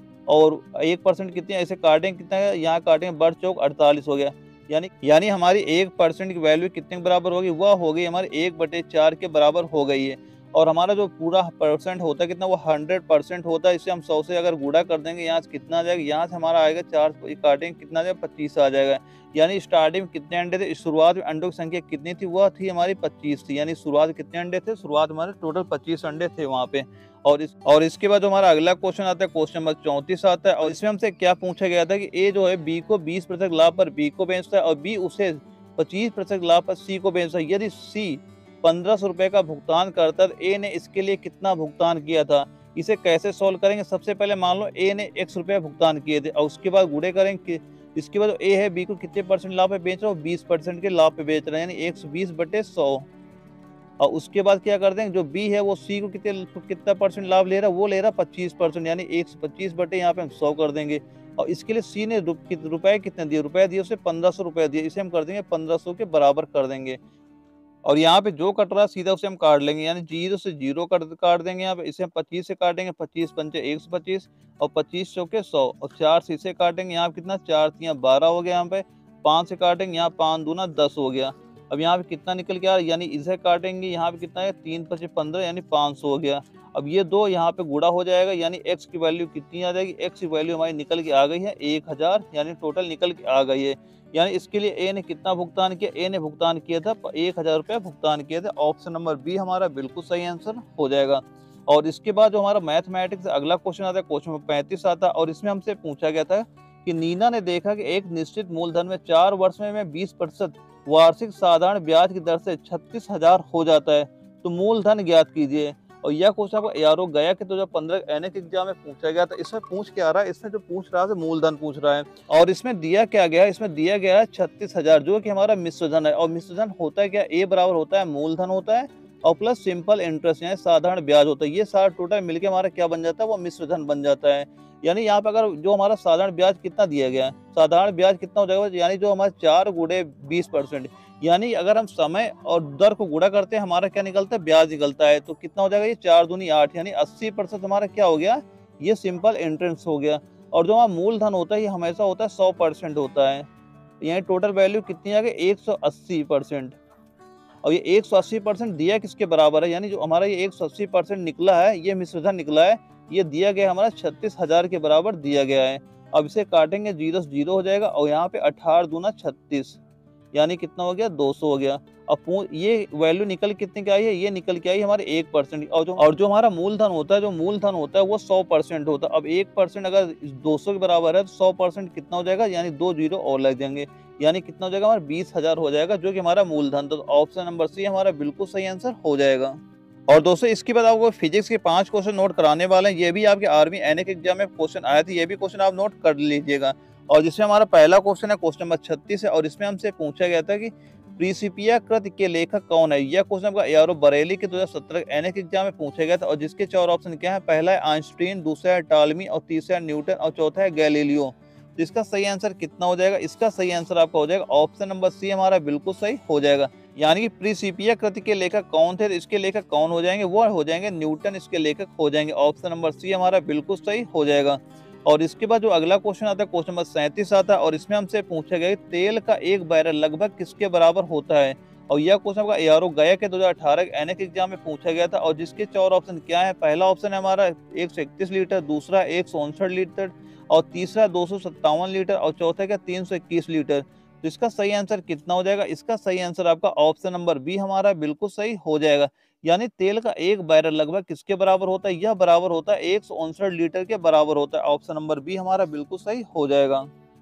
और एक परसेंट कितनी, ऐसे काटेंगे कितना है, यहाँ काटेंगे बढ़ चौक अड़तालीस हो गया। यानी यानी हमारी एक परसेंट की वैल्यू कितने के बराबर होगी, वह हो गई हमारी एक बटे चार के बराबर हो गई है। और हमारा जो पूरा परसेंट होता है कितना, वो हंड्रेड परसेंट होता है। इसे हम सौ से अगर गुणा कर देंगे, यहाँ से कितना आ जाएगा, यहाँ से हमारा आएगा चार काटेंगे कितना आ जाएगा, पच्चीस आ जाएगा। यानी स्टार्टिंग में कितने अंडे थे, शुरुआत में अंडों की संख्या कितनी थी, वह थी हमारी पच्चीस थी। यानी शुरुआत कितने अंडे थे, शुरुआत हमारे टोटल पच्चीस अंडे थे वहाँ पे। और इस और इसके बाद जो हमारा अगला क्वेश्चन आता है, क्वेश्चन नंबर चौंतीस आता है, और इसमें हमसे क्या पूछा गया था कि ए जो है बी को बीस प्रतिशत लाभ पर बी को बेचता है और बी उसे पच्चीस प्रतिशत लाभ पर सी को बेचता है। यदि सी पंद्रह सौ रुपए का भुगतान करता है तो ए ने इसके लिए कितना भुगतान किया था। इसे कैसे सॉल्व करेंगे, सबसे पहले मान लो ए ने एक्स रुपया भुगतान किए थे और उसके बाद गुणे करेंगे। इसके बाद ए है बी को कितने परसेंट लाभ पे बेच रहा है, बीस परसेंट के लाभ पे बेच रहा है, यानी एक सौ बीस बटे सौ। और उसके बाद क्या कर देंगे, जो बी है वो सी को कितने कितना परसेंट लाभ ले रहा है, वो ले रहा है पच्चीस परसेंट, यानी एक सौ पच्चीस बटे यहाँ पे हम सौ कर देंगे। और इसके लिए सी ने रुपए कितने दिए, रुपए दिए उसे पंद्रह सौ रुपए दिए, इसे हम कर देंगे पंद्रह सौ के बराबर कर देंगे। और यहाँ पे जो कट रहा है सीधा उसे हम काट लेंगे, यानी जीरो से जीरो काट काट देंगे। यहाँ पे इसे हम पच्चीस से काटेंगे, पच्चीस पंचे एक सौ पच्चीस और पच्चीस सौ के सौ, और चार से इसे काटेंगे, यहाँ पे कितना चार तिया बारह हो गया। यहाँ पे पाँच से काटेंगे, यहाँ पाँच दूना दस हो गया। अब यहाँ पे कितना निकल के आ रहा है, यानी इसे काटेंगे, यहाँ पे कितना है तीन पचे पंद्रह, यानी पाँच सौ हो गया। अब ये दो यहाँ पे गुणा हो जाएगा, यानी एक्स की वैल्यू कितनी आ जाएगी, एक्स की वैल्यू हमारी निकल के आ गई है एक हजार, यानी टोटल निकल के आ गई है। यानी इसके लिए ए ने कितना भुगतान किया, ए ने भुगतान किया था एक हजार रुपया भुगतान किया था। ऑप्शन नंबर बी हमारा बिल्कुल सही आंसर हो जाएगा। और इसके बाद जो हमारा मैथमेटिक्स से अगला क्वेश्चन आता है, क्वेश्चन नंबर पैंतीस आता है, और इसमें हमसे पूछा गया था कि नीना ने देखा कि एक निश्चित मूलधन में चार वर्ष में में बीस प्रतिशत वार्षिक साधारण ब्याज की दर से छत्तीस हजार हो जाता है, तो मूलधन ज्ञात कीजिए। और यह क्वेश्चन आपको यारो गया कि दो हजार पंद्रह एनएक एग्जाम में पूछा गया था। इसमें पूछ क्या रहा है, इसमें जो पूछ रहा है मूलधन पूछ रहा है, और इसमें दिया क्या गया है, इसमें दिया गया है छत्तीस हजार, जो कि हमारा मिश्रधन है। और मिश्रधन होता है क्या, ए बराबर होता है मूलधन होता है और प्लस सिंपल इंटरेस्ट यानी साधारण ब्याज होता है। ये सारा टोटल मिलके हमारा क्या बन जाता है, वो मिश्रधन बन जाता है। यानी यहाँ पे अगर जो हमारा साधारण ब्याज कितना दिया गया है, साधारण ब्याज कितना हो जाएगा, यानी जो हमारे चार गुणे बीस परसेंट, यानी अगर हम समय और दर को गुणा करते हैं हमारा क्या निकलता है, ब्याज निकलता है। तो कितना हो जाएगा, ये चार दूनी आठ, यानी अस्सी परसेंट हमारा क्या हो गया, ये सिंपल इंटरेस्ट हो गया। और जो हमारा मूलधन होता है ये हमेशा होता है सौ परसेंट होता है, यानी टोटल वैल्यू कितनी आ गई एक सौ अस्सी परसेंट। और ये एक सौ अस्सी परसेंट दिया किसके बराबर है, यानी जो हमारा ये एक सौ अस्सी परसेंट निकला है, ये मिश्रधन निकला है, ये दिया गया हमारा छत्तीस हजार के बराबर दिया गया है। अब इसे काटेंगे, जीरो से जीरो हो जाएगा और यहाँ पे अठारह दूना छत्तीस, यानी कितना हो गया दो सौ हो गया। अब ये वैल्यू निकल कितने की आई है, ये निकल के आई हमारे एक परसेंट। और जो और जो हमारा मूलधन होता है, जो मूलधन होता है वो सौ परसेंट होता है। अब एक परसेंट अगर दो सौ के बराबर है तो सौ परसेंट कितना हो जाएगा, यानी दो जीरो और लग जाएंगे, यानी कितना हो जाएगा हमारा बीस हजार हो जाएगा, जो कि हमारा मूलधन। तो ऑप्शन नंबर सी हमारा बिल्कुल सही आंसर हो जाएगा। और दोस्तों इसके बाद आपको फिजिक्स के पांच क्वेश्चन नोट कराने वाले हैं। ये भी आपके आर्मी एनएक एग्जाम में क्वेश्चन आए थे, ये भी क्वेश्चन आप नोट कर लीजिएगा। और जिसमें हमारा पहला क्वेश्चन है क्वेश्चन नंबर छत्तीस है, और इसमें हमसे पूछा गया था कि प्रिंसिपिया कृत के लेखक कौन है। यह क्वेश्चन आपका एआरओ बरेली के दो हजार सत्रह एनएक एग्जाम में पूछा गया था, और जिसके चार ऑप्शन क्या है, पहला है आइंस्टीन, दूसरा है टालमी, और तीसरा है न्यूटन, और चौथा है गैलीलियो। तो इसका सही आंसर कितना हो जाएगा, इसका सही आंसर आपका हो जाएगा ऑप्शन नंबर सी हमारा बिल्कुल सही हो जाएगा। यानी कि प्रिंसिपिया कृति के लेखक कौन थे, तो इसके लेखक कौन हो जाएंगे, वो हो जाएंगे न्यूटन, इसके लेखक हो जाएंगे। ऑप्शन नंबर सी हमारा बिल्कुल सही हो जाएगा। और इसके बाद जो अगला क्वेश्चन आता है क्वेश्चन नंबर सैंतीस आता है, और इसमें हमसे पूछा गया तेल का एक बैरल लगभग किसके बराबर होता है। और यह क्वेश्चन आपका एआरओ गया के दो हजार अठारह एनएक एग्जाम में पूछा गया था, और जिसके चार ऑप्शन क्या है, पहला ऑप्शन है हमारा एक सौ इकतीस लीटर, दूसरा एक सौ उनसठ लीटर, और तीसरा दो सौ सत्तावन लीटर, और चौथा क्या तीन सौ इक्कीस लीटर। तो इसका सही आंसर कितना हो जाएगा, इसका सही आंसर आपका ऑप्शन नंबर बी हमारा बिल्कुल सही हो जाएगा। यानी तेल का एक बैरल लगभग किसके बराबर होता है, यह बराबर होता है एक सौ उनसठ लीटर के बराबर होता है। ऑप्शन नंबर बी हमारा बिल्कुल सही हो जाएगा।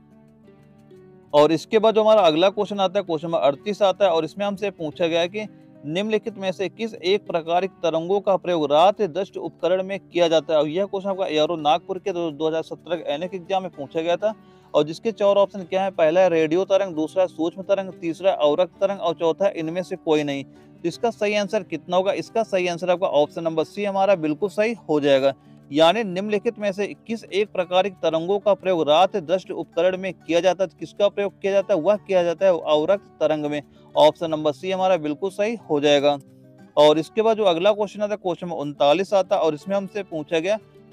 और इसके बाद जो हमारा अगला क्वेश्चन आता है क्वेश्चन नंबर अड़तीस आता है, और इसमें हमसे पूछा गया है कि निम्नलिखित में से किस एक प्रकार की तरंगों का प्रयोग रात दृष्टि उपकरण में किया जाता है। और यह क्वेश्चन आपका एआरओ नागपुर के दो हजार सत्रह एनएक एग्जाम में पूछा गया था, और जिसके चार ऑप्शन क्या है, पहला है रेडियो तरंग, दूसरा है सूक्ष्म तरंग, तीसरा है अवरक्त तरंग, और चौथा है इनमें से कोई नहीं। तो इसका सही आंसर कितना होगा, इसका सही आंसर आपका ऑप्शन नंबर सी हमारा बिल्कुल सही हो जाएगा। यानी निम्नलिखित में से किस एक प्रकार की तरंगों का प्रयोग रात दृष्टि उपकरण में किया जाता है, किसका प्रयोग किया जाता है, वह किया जाता है अवरक्त तरंग में। ऑप्शन नंबर सी हमारा बिल्कुल सही हो जाएगा। और इसके बाद जो अगला क्वेश्चन आता है क्वेश्चन नंबर उनतालीस आता है, और इसमें हमसे पूछा गया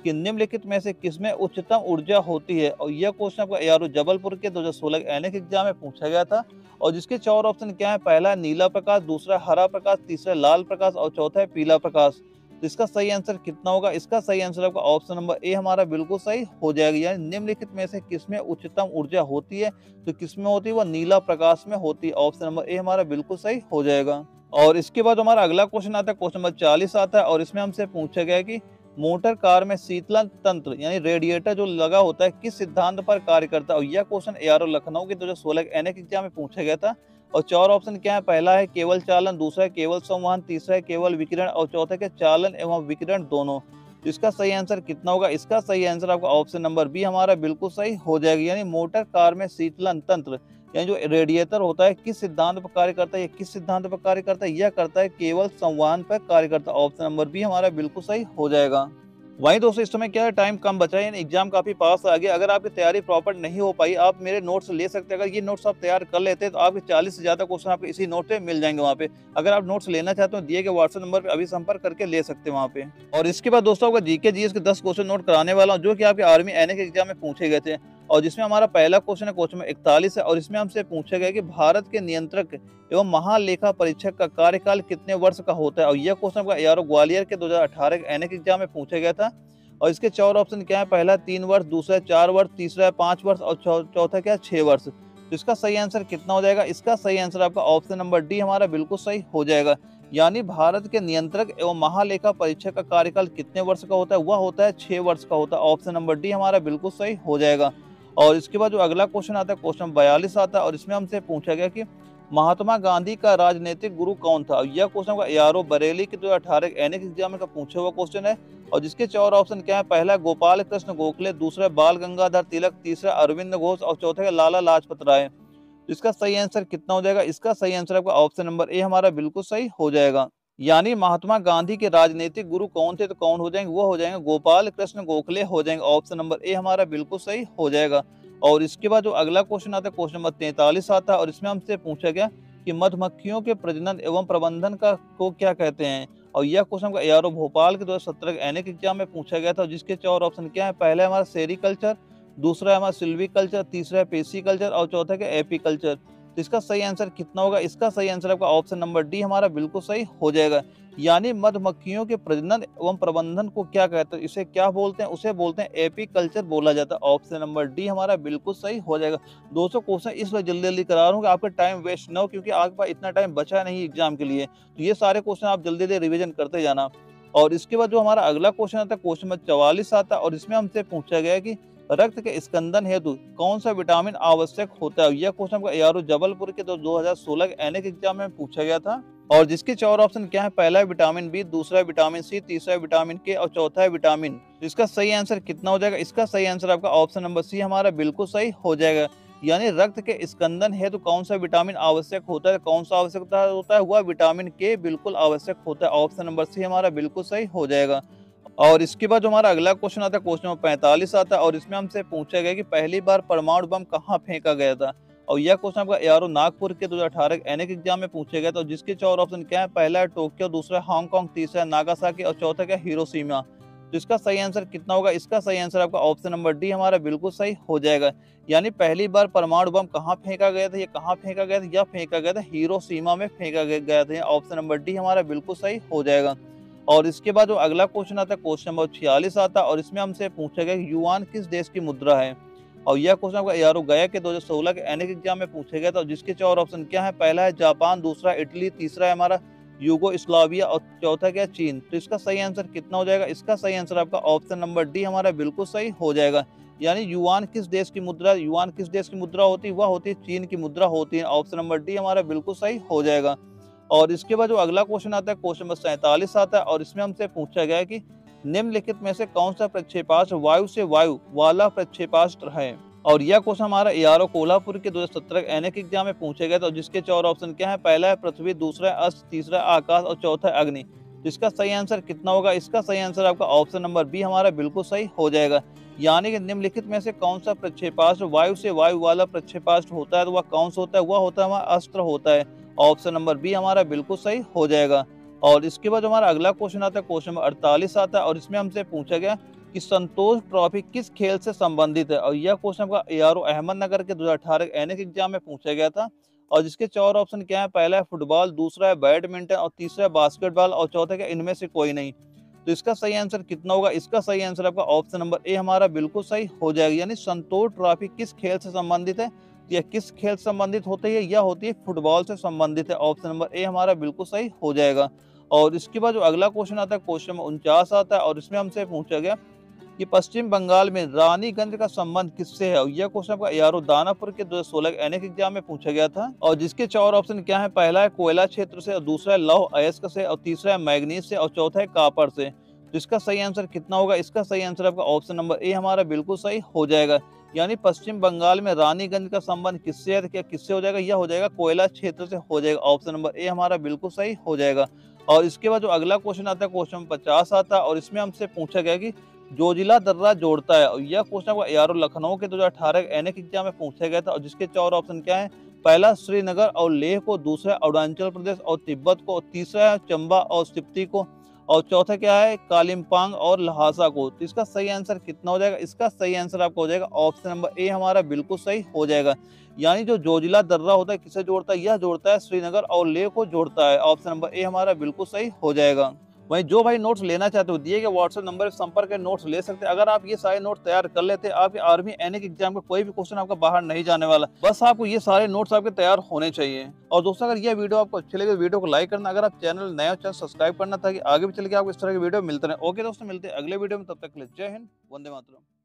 कि निम्नलिखित में से किसमें उच्चतम ऊर्जा होती है। और यह क्वेश्चन आपका एआरओ जबलपुर के दो हज़ार सोलह के एनएक एग्जाम में पूछा गया था। और जिसके चार ऑप्शन क्या है, पहला है नीला प्रकाश, दूसरा हरा प्रकाश, तीसरा लाल प्रकाश और चौथा है पीला प्रकाश। तो इसका सही आंसर कितना होगा? इसका सही आंसर आपका ऑप्शन नंबर ए हमारा बिल्कुल सही हो जाएगा। यानी निम्नलिखित में से किसमें उच्चतम ऊर्जा होती है, तो किसमें होती है, वह नीला प्रकाश में होती है। ऑप्शन नंबर ए हमारा बिल्कुल सही हो जाएगा। और इसके बाद हमारा अगला क्वेश्चन आता है, क्वेश्चन नंबर चालीस आता है, और इसमें हमसे पूछा गया है कि मोटर कार में शीतलन तंत्र यानी रेडिएटर जो लगा होता है किस सिद्धांत पर कार्य करता है। और यह क्वेश्चन एआरओ लखनऊ के दो हज़ार सोलह के एनएक एग्जाम में पूछा गया था। और चार ऑप्शन क्या है, पहला है केवल चालन, दूसरा है केवल संवहन, तीसरा है केवल विकिरण और चौथा है चालन एवं विकिरण दोनों। तो इसका सही आंसर कितना होगा? इसका सही आंसर आपका ऑप्शन नंबर बी हमारा बिल्कुल सही हो जाएगा। यानी मोटर कार में शीतलन तंत्र यानी जो रेडिएटर होता है किस सिद्धांत पर कार्य करता है, किस सिद्धांत पर कार्य करता है, यह करता है केवल संवहन पर कार्य करता है। ऑप्शन नंबर बी हमारा बिल्कुल सही हो जाएगा। वहीं दोस्तों इस समय क्या है, टाइम कम बचा है, एग्जाम काफी पास आ गया। अगर आपकी तैयारी प्रॉपर नहीं हो पाई, आप मेरे नोट्स ले सकते हैं। अगर ये नोट्स आप तैयार कर लेते हैं तो आपके चालीस से ज्यादा क्वेश्चन आपके इसी नोट पे मिल जाएंगे वहाँ पे। अगर आप नोट्स लेना चाहते हो दिए गए व्हाट्सएप नंबर पे अभी संपर्क करके ले सकते हैं वहाँ पे। और इसके बाद दोस्तों आपका जीके जीएस के दस क्वेश्चन नोट कराने वाला हूँ जो कि आपके आर्मी एनए के एग्जाम में पूछे गए थे। और जिसमें हमारा पहला क्वेश्चन है क्वेश्चन नंबर इकतालीस है, और इसमें हमसे पूछा गया कि भारत के नियंत्रक एवं महालेखा परीक्षक का कार्यकाल कितने वर्ष का होता है। और यह क्वेश्चन आपका एआरओ ग्वालियर के दो हजार अठारह के एनए के एग्जाम में पूछा गया था। और इसके चार ऑप्शन क्या है, पहला तीन वर्ष, दूसरा चार वर्ष, तीसरा है पाँच वर्ष और चौथा क्या है छह वर्ष। तो इसका सही आंसर कितना हो जाएगा? इसका सही आंसर आपका ऑप्शन नंबर डी हमारा बिल्कुल सही हो जाएगा। यानी भारत के नियंत्रक एवं महालेखा परीक्षक का कार्यकाल कितने वर्ष का होता है, वह होता है छह वर्ष का होता है। ऑप्शन नंबर डी हमारा बिल्कुल सही हो जाएगा। और इसके बाद जो अगला क्वेश्चन आता है क्वेश्चन बयालीस आता है, और इसमें हमसे पूछा गया कि महात्मा गांधी का राजनीतिक गुरु कौन था। यह क्वेश्चन का एआरओ बरेली के दो हजार अठारह एनएक एग्जाम का पूछा हुआ क्वेश्चन है। और जिसके चार ऑप्शन क्या है, पहला गोपाल कृष्ण गोखले, दूसरा बाल गंगाधर तिलक, तीसरा अरविंद घोष और चौथा लाला लाजपत राय। तो इसका सही आंसर कितना हो जाएगा? इसका सही आंसर आपका ऑप्शन नंबर ए हमारा बिल्कुल सही हो जाएगा। यानी महात्मा गांधी के राजनीतिक गुरु कौन थे, तो कौन हो जाएंगे, वो हो जाएंगे गोपाल कृष्ण गोखले हो जाएंगे। ऑप्शन नंबर ए हमारा बिल्कुल सही हो जाएगा। और इसके बाद जो अगला क्वेश्चन आता है क्वेश्चन नंबर तैंतालीस आता है, और इसमें हमसे पूछा गया कि मधुमक्खियों के प्रजनन एवं प्रबंधन का को क्या कहते हैं। और यह क्वेश्चन एआरओ भोपाल के दो हजार सत्रह के एनएक एग्जाम में पूछा गया था। जिसके चार ऑप्शन क्या है, पहला है हमारा सेरिकल्चर, दूसरा है हमारा सिल्वीकल्चर, तीसरा है पेसिकल्चर और चौथा है एपीकल्चर। तो इसका सही आंसर कितना होगा? इसका सही आंसर आपका ऑप्शन नंबर डी हमारा बिल्कुल सही हो जाएगा। यानी मधुमक्खियों के प्रजनन एवं प्रबंधन को क्या कहते हैं, इसे क्या बोलते हैं, उसे बोलते हैं एपीकल्चर बोला जाता है। ऑप्शन नंबर डी हमारा बिल्कुल सही हो जाएगा। दोस्तों क्वेश्चन इस वजह जल्दी जल्दी करा रहा हूँ कि आपका टाइम वेस्ट ना हो, क्योंकि आपके पास इतना टाइम बचा नहीं एग्जाम के लिए। तो ये सारे क्वेश्चन आप जल्दी जल्दी रिविजन करते जाना। और इसके बाद जो हमारा अगला क्वेश्चन आता है क्वेश्चन नंबर चौवालीस आता है, और इसमें हमसे पूछा गया है कि रक्त के स्कंदन हेतु कौन सा विटामिन आवश्यक होता है। यह क्वेश्चन आपका एआरओ जबलपुर के दो हजार सोलह के एनएक एग्जाम में पूछा गया था। और जिसके चार ऑप्शन क्या है, पहला है विटामिन बी, दूसरा है विटामिन सी, तीसरा है विटामिन के और चौथा है विटामिन। तो इसका सही आंसर कितना हो जाएगा? इसका सही आंसर आपका ऑप्शन नंबर सी हमारा बिल्कुल सही हो जाएगा। यानी रक्त के स्कंदन हेतु कौन सा विटामिन आवश्यक होता है, कौन सा आवश्यकता होता है, वह विटामिन के बिल्कुल आवश्यक होता है। ऑप्शन नंबर सी हमारा बिल्कुल सही हो जाएगा। और इसके बाद जो हमारा अगला क्वेश्चन आता है क्वेश्चन नंबर पैंतालीस आता है, और इसमें हमसे पूछा गया कि पहली बार परमाणु बम कहाँ फेंका गया था। और यह क्वेश्चन आपका एआरओ नागपुर के दो हजार अठारह के एनएक एग्जाम में पूछा गया था। और जिसके चार ऑप्शन क्या है, पहला है टोक्यो, दूसरा हांगकांग, तीसरा नागासाकी और चौथा क्या हिरोशिमा। तो इसका सही आंसर कितना होगा? इसका सही आंसर आपका ऑप्शन नंबर डी हमारा बिल्कुल सही हो जाएगा। यानी पहली बार परमाणु बम कहाँ फेंका गया था, ये कहाँ फेंका गया था, यह फेंका गया था हिरोशिमा में फेंका गया था। ऑप्शन नंबर डी हमारा बिल्कुल सही हो जाएगा। और इसके बाद जो अगला क्वेश्चन आता है क्वेश्चन नंबर छियालीस आता है, और इसमें हमसे पूछा गया कि युआन किस देश की मुद्रा है। और यह क्वेश्चन आपका एआरओ गया के दो हजार सोलह के एनएक एग्जाम में पूछा गया था। जिसके चार ऑप्शन क्या है, पहला है जापान, दूसरा इटली, तीसरा है हमारा यूगोस्लाविया और चौथा क्या चीन। तो इसका सही आंसर कितना हो जाएगा? इसका सही आंसर आपका ऑप्शन नंबर डी हमारा बिल्कुल सही हो जाएगा। यानी युआन किस देश की मुद्रा युआन किस देश की मुद्रा होती है, वह होती है चीन की मुद्रा होती है। ऑप्शन नंबर डी हमारा बिल्कुल सही हो जाएगा। और इसके बाद जो अगला क्वेश्चन आता है क्वेश्चन नंबर सैंतालीस आता है, और इसमें हमसे पूछा गया है कि निम्नलिखित में से कौन सा प्रक्षेपास्त्र वायु से वायु वाला प्रक्षेपास्त्र है। और यह क्वेश्चन हमारा एआरओ कोल्हापुर के दो हजार सत्रह एनएक एग्जाम में पूछे गए थे। जिसके चार ऑप्शन क्या है, पहला है पृथ्वी, दूसरा है अस्त, तीसरा आकाश और चौथा है अग्नि। इसका सही आंसर कितना होगा? इसका सही आंसर आपका ऑप्शन नंबर बी हमारा बिल्कुल सही हो जाएगा। यानी कि निम्नलिखित में से कौन सा प्रक्षेपास्त्र वायु से वायु वाला प्रक्षेपास्त्र होता है, तो वह कौन सा होता है, वह होता है हमारा अस्त्र होता है। ऑप्शन नंबर बी हमारा बिल्कुल सही हो जाएगा। और इसके बाद हमारा अगला क्वेश्चन आता है क्वेश्चन नंबर अड़तालीस आता है, और इसमें हमसे पूछा गया कि संतोष ट्रॉफी किस खेल से संबंधित है। और यह क्वेश्चन आपका एआरओ अहमदनगर के दो हज़ार अठारह के एनएक एग्जाम में पूछा गया था। और जिसके चार ऑप्शन क्या है, पहला है फुटबॉल, दूसरा है बैडमिंटन और तीसरा है बास्केटबॉल और चौथा क्या, इनमें से कोई नहीं। तो इसका सही आंसर कितना होगा, इसका सही आंसर आपका ऑप्शन नंबर ए हमारा बिल्कुल सही हो जाएगा। यानी संतोष ट्रॉफी किस खेल से संबंधित है, या किस खेल से संबंधित होती है, यह होती है फुटबॉल से संबंधित है। ऑप्शन नंबर ए हमारा बिल्कुल सही हो जाएगा। और इसके बाद जो अगला क्वेश्चन आता है, क्वेश्चन नंबर उनचास आता है और इसमें हमसे पूछा गया कि पश्चिम बंगाल में रानीगंज का संबंध किससे है। और यह क्वेश्चन आपका एआरओ दानापुर के दो हज़ार सोलह के एनएक एग्जाम में पूछा गया था। और जिसके चार ऑप्शन क्या है, पहला है कोयला क्षेत्र से और दूसरा है लौह अयस्क से और तीसरा है मैग्नीज से और चौथा है कापर से। तो इसका सही आंसर कितना होगा, इसका सही आंसर आपका ऑप्शन नंबर ए हमारा बिल्कुल सही हो जाएगा। यानी पश्चिम बंगाल में रानीगंज का संबंध किससे है, तो क्या किससे हो जाएगा, यह हो जाएगा कोयला क्षेत्र से हो जाएगा। ऑप्शन नंबर ए हमारा बिल्कुल सही हो जाएगा। और इसके बाद जो अगला क्वेश्चन आता है, क्वेश्चन पचास आता है और इसमें हमसे पूछा गया कि जोजिला दर्रा जोड़ता है। और यह क्वेश्चन आपको एआरओ लखनऊ के दो हज़ार अठारह के एनएक एग्जाम में पूछा गया था। और जिसके चार ऑप्शन क्या है, पहला श्रीनगर और लेह को, दूसरा अरुणाचल प्रदेश और तिब्बत को, तीसरा है चंबा और स्पीति को और चौथा क्या है, कालिम्पोंग और लहासा को। तो इसका सही आंसर कितना हो जाएगा, इसका सही आंसर आपको हो जाएगा ऑप्शन नंबर ए हमारा बिल्कुल सही हो जाएगा। यानी जो जोजिला दर्रा होता है किसे जोड़ता है, यह जोड़ता है श्रीनगर और लेह को जोड़ता है। ऑप्शन नंबर ए हमारा बिल्कुल सही हो जाएगा। वहीं जो भाई नोट्स लेना चाहते हो, दिए गए व्हाट्सएप नंबर पर संपर्क कर नोट्स ले सकते हैं। अगर आप ये सारे नोट्स तैयार कर लेते हैं, आपके आर्मी एनएक एग्जाम का कोई भी क्वेश्चन आपका बाहर नहीं जाने वाला। बस आपको ये सारे नोट्स आपके तैयार होने चाहिए। और दोस्तों अगर ये वीडियो आपको अच्छी लगे, वीडियो को लाइक करना। अगर आप चैनल नया चैनल सब्सक्राइब करना, ताकि आगे भी चल के आपको इस तरह की वीडियो मिलते रहे। ओके दोस्तों, मिलते हैं अगले वीडियो में, तब तक के लिए जय हिंद, वंदे मातरम।